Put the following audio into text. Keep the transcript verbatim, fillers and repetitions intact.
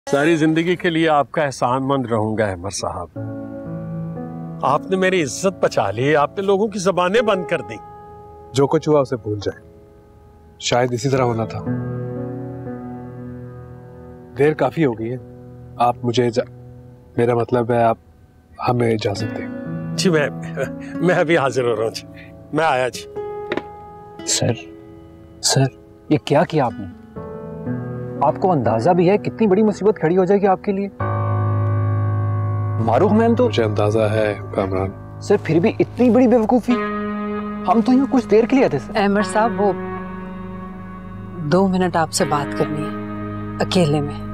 सारी जिंदगी के लिए आपका एहसानमंद रहूंगा अहमद साहब। आपने मेरी इज्जत बचा ली, आपने लोगों की जबानें बंद कर दी। जो कुछ हुआ उसे भूल जाए, शायद इसी तरह होना था। देर काफी हो गई है, आप मुझे जा... मेरा मतलब है आप हमें इजाजत दें। जी मैं मैं अभी हाजिर हो रहा हूँ जी, मैं आया जी। सर सर ये क्या किया आपने? आपको अंदाजा भी है कितनी बड़ी मुसीबत खड़ी हो जाएगी आपके लिए? मारूफ मैम तो मुझे अंदाजा है कामरान। सर फिर भी इतनी बड़ी बेवकूफी, हम तो यहाँ कुछ देर के लिए आए थे सर। अहमद साहब वो दो मिनट आपसे बात करनी है अकेले में।